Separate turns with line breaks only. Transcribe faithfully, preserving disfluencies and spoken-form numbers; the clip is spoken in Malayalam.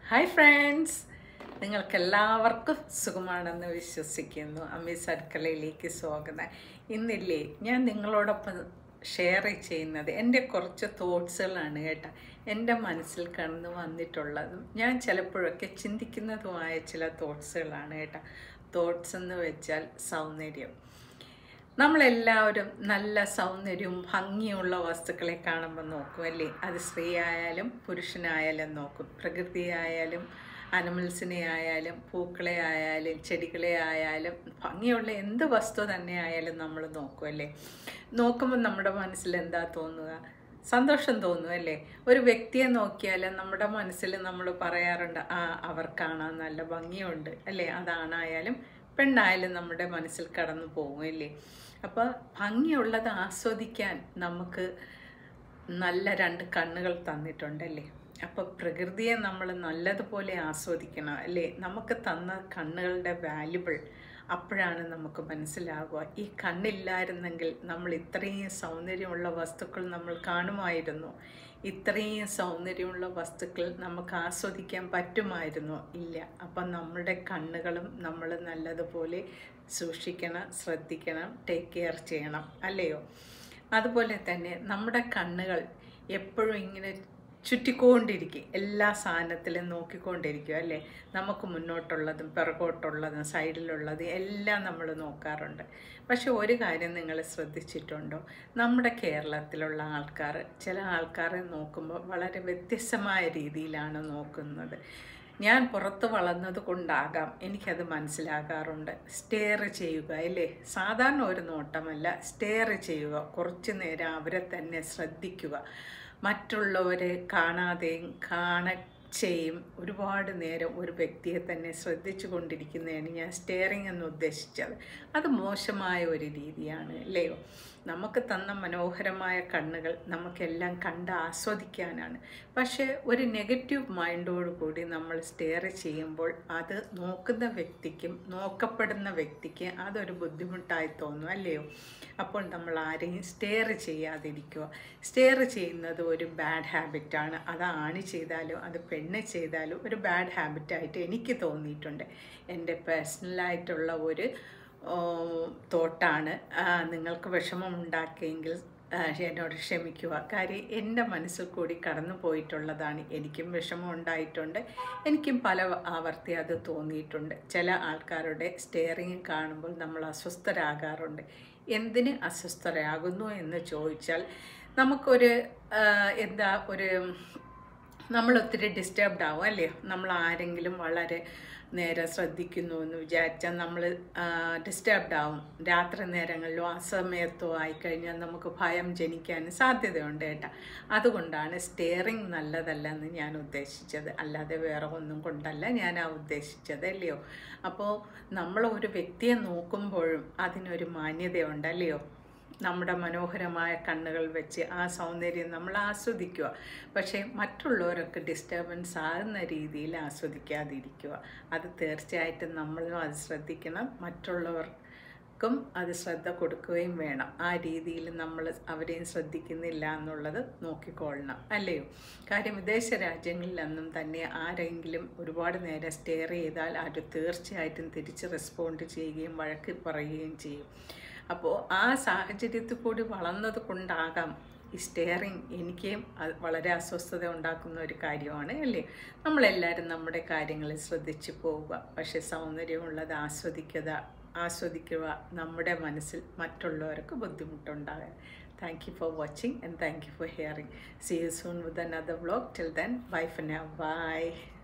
ഹായ് ഫ്രണ്ട്സ്, നിങ്ങൾക്കെല്ലാവർക്കും സുഖമാണെന്ന് വിശ്വസിക്കുന്നു. അമ്മീസ് അടുക്കളയിലേക്ക് സ്വാഗതം. ഇന്നില്ലേ ഞാൻ നിങ്ങളോടൊപ്പം ഷെയർ ചെയ്യുന്നത് എൻ്റെ കുറച്ച് തോട്ട്സുകളാണ് കേട്ടോ. എൻ്റെ മനസ്സിൽ കടന്നു വന്നിട്ടുള്ളതും ഞാൻ ചിലപ്പോഴൊക്കെ ചിന്തിക്കുന്നതുമായ ചില തോട്ട്സുകളാണ് കേട്ടോ. തോട്ട്സ് എന്ന് വെച്ചാൽ സൗന്ദര്യം. നമ്മളെല്ലാവരും നല്ല സൗന്ദര്യവും ഭംഗിയുള്ള വസ്തുക്കളെ കാണുമ്പോൾ നോക്കും അല്ലേ? അത് സ്ത്രീ ആയാലും പുരുഷനായാലും നോക്കും. പ്രകൃതിയായാലും അനിമൽസിനെ ആയാലും പൂക്കളെ ആയാലും ചെടികളെ ആയാലും ഭംഗിയുള്ള എന്ത് വസ്തു തന്നെ ആയാലും നമ്മൾ നോക്കും അല്ലേ? നോക്കുമ്പോൾ നമ്മുടെ മനസ്സിൽ എന്താ തോന്നുക? സന്തോഷം തോന്നും അല്ലേ? ഒരു വ്യക്തിയെ നോക്കിയാൽ നമ്മുടെ മനസ്സിൽ നമ്മൾ പറയാറുണ്ട്, ആ അവർ കാണാൻ നല്ല ഭംഗിയുണ്ട് അല്ലേ? അതാണായാലും പെണ്ണായാലും നമ്മുടെ മനസ്സിൽ കടന്നു പോകും അല്ലേ? അപ്പോൾ ഭംഗിയുള്ളത് ആസ്വദിക്കാൻ നമുക്ക് നല്ല രണ്ട് കണ്ണുകൾ തന്നിട്ടുണ്ടല്ലേ? അപ്പോൾ പ്രകൃതിയെ നമ്മൾ നല്ലതുപോലെ ആസ്വദിക്കണം അല്ലേ? നമുക്ക് തന്ന കണ്ണുകളുടെ വാല്യുബിൾ അപ്പോഴാണ് നമുക്ക് മനസ്സിലാവുക. ഈ കണ്ണില്ലായിരുന്നെങ്കിൽ നമ്മൾ ഇത്രയും സൗന്ദര്യമുള്ള വസ്തുക്കൾ നമ്മൾ കാണുമായിരുന്നു? ഇത്രയും സൗന്ദര്യമുള്ള വസ്തുക്കൾ നമുക്ക് ആസ്വദിക്കാൻ പറ്റുമായിരുന്നോ? ഇല്ല. അപ്പം നമ്മുടെ കണ്ണുകളും നമ്മൾ നല്ലതുപോലെ സൂക്ഷിക്കണം, ശ്രദ്ധിക്കണം, ടേക്ക് കെയർ ചെയ്യണം അല്ലയോ? അതുപോലെ തന്നെ നമ്മുടെ കണ്ണുകൾ എപ്പോഴും ഇങ്ങനെ ചുറ്റിക്കൊണ്ടിരിക്കും, എല്ലാ സാധനത്തിലും നോക്കിക്കൊണ്ടിരിക്കും അല്ലേ? നമുക്ക് മുന്നോട്ടുള്ളതും പിറകോട്ടുള്ളതും സൈഡിലുള്ളതും എല്ലാം നമ്മൾ നോക്കാറുണ്ട്. പക്ഷെ ഒരു കാര്യം നിങ്ങൾ ശ്രദ്ധിച്ചിട്ടുണ്ടോ? നമ്മുടെ കേരളത്തിലുള്ള ആൾക്കാർ ചില ആൾക്കാരെ നോക്കുമ്പോൾ വളരെ വ്യത്യസ്തമായ രീതിയിലാണ് നോക്കുന്നത്. ഞാൻ പുറത്ത് വളർന്നത് കൊണ്ടാകാം എനിക്കത് മനസ്സിലാകാറുണ്ട്. സ്റ്റെയർ ചെയ്യുക അല്ലേ? സാധാരണ ഒരു നോട്ടമല്ല, സ്റ്റെയർ ചെയ്യുക. കുറച്ച് നേരം അവരെ തന്നെ ശ്രദ്ധിക്കുക. മറ്റുള്ളവരെ കാണാതെയും കാണച്ചയും ഒരുപാട് നേരം ഒരു വ്യക്തിയെ തന്നെ ശ്രദ്ധിച്ചു കൊണ്ടിരിക്കുന്നതാണ് ഞാൻ സ്റ്റെയറിംഗ് എന്ന് ഉദ്ദേശിച്ചത്. അത് മോശമായ ഒരു രീതിയാണ് അല്ലയോ? നമുക്ക് തന്ന മനോഹരമായ കണ്ണുകൾ നമുക്കെല്ലാം കണ്ട് ആസ്വദിക്കാനാണ്. പക്ഷേ ഒരു നെഗറ്റീവ് മൈൻഡോടു കൂടി നമ്മൾ സ്റ്റെയർ ചെയ്യുമ്പോൾ അത് നോക്കുന്ന വ്യക്തിക്കും നോക്കപ്പെടുന്ന വ്യക്തിക്ക് അതൊരു ബുദ്ധിമുട്ടായി തോന്നും അല്ലയോ? അപ്പോൾ നമ്മൾ ആരെയും സ്റ്റെയർ ചെയ്യാതിരിക്കുക. സ്റ്റെയർ ചെയ്യുന്നത് ഒരു ബാഡ് ഹാബിറ്റാണ്. അത് ആണ് ചെയ്താലും അത് പെണ്ണ് ചെയ്താലും ഒരു ബാഡ് ഹാബിറ്റായിട്ട് എനിക്ക് തോന്നിയിട്ടുണ്ട്. എൻ്റെ പേഴ്സണലായിട്ടുള്ള ഒരു തോട്ടാണ്. നിങ്ങൾക്ക് വിഷമം ഉണ്ടാക്കിയെങ്കിൽ എന്നോട് ക്ഷമിക്കുക. കാര്യം എൻ്റെ മനസ്സിൽ കൂടി കടന്നു പോയിട്ടുള്ളതാണ്. എനിക്കും വിഷമം ഉണ്ടായിട്ടുണ്ട്. എനിക്കും പല ആവർത്തി അത് തോന്നിയിട്ടുണ്ട്. ചില ആൾക്കാരുടെ സ്റ്റെയറിങ് കാണുമ്പോൾ നമ്മൾ അസ്വസ്ഥരാകാറുണ്ട്. എന്തിന് അസ്വസ്ഥരാകുന്നു എന്ന് ചോദിച്ചാൽ നമുക്കൊരു എന്താ ഒരു നമ്മളൊത്തിരി ഡിസ്റ്റർബ്ഡ് ആവും അല്ലേ? നമ്മൾ ആരെങ്കിലും വളരെ നേരെ ശ്രദ്ധിക്കുന്നു എന്ന് വിചാരിച്ചാൽ നമ്മൾ ഡിസ്റ്റർബ്ഡ് ആവും. രാത്രി നേരങ്ങളിലോ ആ സമയത്തോ ആയിക്കഴിഞ്ഞാൽ നമുക്ക് ഭയം ജനിക്കാൻ സാധ്യതയുണ്ട് കേട്ടോ. അതുകൊണ്ടാണ് സ്റ്റെയറിങ് നല്ലതല്ല എന്ന് ഞാൻ ഉദ്ദേശിച്ചത്, അല്ലാതെ വേറെ ഒന്നും കൊണ്ടല്ല ഞാൻ ആ ഉദ്ദേശിച്ചത് അല്ലയോ? അപ്പോൾ നമ്മൾ ഒരു വ്യക്തിയെ നോക്കുമ്പോഴും അതിനൊരു മാന്യതയുണ്ട് അല്ലയോ? നമ്മുടെ മനോഹരമായ കണ്ണുകൾ വെച്ച് ആ സൗന്ദര്യം നമ്മൾ ആസ്വദിക്കുക. പക്ഷേ മറ്റുള്ളവരൊക്കെ ഡിസ്റ്റർബൻസ് ആകുന്ന രീതിയിൽ ആസ്വദിക്കാതിരിക്കുക. അത് തീർച്ചയായിട്ടും നമ്മളും അത് ശ്രദ്ധിക്കണം. മറ്റുള്ളവർക്കും അത് ശ്രദ്ധ കൊടുക്കുകയും വേണം. ആ രീതിയിൽ നമ്മൾ അവരെയും ശ്രദ്ധിക്കുന്നില്ല എന്നുള്ളത് നോക്കിക്കൊള്ളണം അല്ലയോ? കാര്യം വിദേശ രാജ്യങ്ങളിലൊന്നും തന്നെ ആരെങ്കിലും ഒരുപാട് നേരം സ്റ്റെയർ ചെയ്താൽ അത് തീർച്ചയായിട്ടും തിരിച്ച് റെസ്പോണ്ട് ചെയ്യുകയും വഴക്ക് പറയുകയും ചെയ്യും. അപ്പോൾ ആ സാഹചര്യത്തിൽ കൂടി വളർന്നത് കൊണ്ടാകാം ഈ സ്റ്റെയറിങ് എനിക്കും അത് വളരെ അസ്വസ്ഥത ഉണ്ടാക്കുന്ന ഒരു കാര്യമാണ് അല്ലേ? നമ്മളെല്ലാവരും നമ്മുടെ കാര്യങ്ങളിൽ ശ്രദ്ധിച്ചു പോവുക. പക്ഷേ സൗന്ദര്യമുള്ളത് ആസ്വദിക്കുക ആസ്വദിക്കുക നമ്മുടെ മനസ്സിൽ മറ്റുള്ളവർക്ക് ബുദ്ധിമുട്ടുണ്ടാകാൻ. Thank you for watching and thank you for hearing. See you soon with another vlog. Till then, bye for now. Bye.